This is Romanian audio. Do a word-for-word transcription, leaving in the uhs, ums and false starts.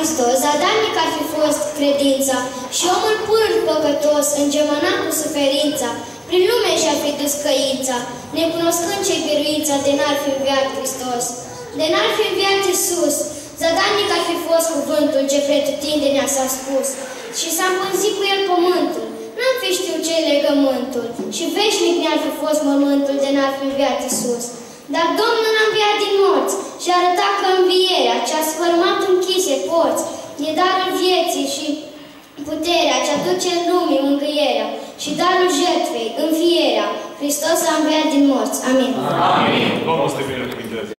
Hristos, zadarnic ar fi fost credința și omul pur păcătos, îngemănat cu suferința, prin lume și-ar fi dus căința, necunoscând ce-i biruința, de n-ar fi înviat Hristos. De n-ar fi înviat Iisus, zadarnic ar fi fost cuvântul ce pretutindenea s-a spus, și s-a împânzit cu el pământul, n-am fi știut ce-i legământul, și veșnic ne-ar fi fost mormântul, de n-ar fi înviat Iisus. Dar Domnul n-a înviat din morți și a arătat că învierea ce-a sfărmat închise porți, e darul vieții și puterea ce aduce în lumii mângâierea și darul jertfei, învierea. Hristos a înviat din morți. Amin. Amin. Domnul să te binecuvânteze.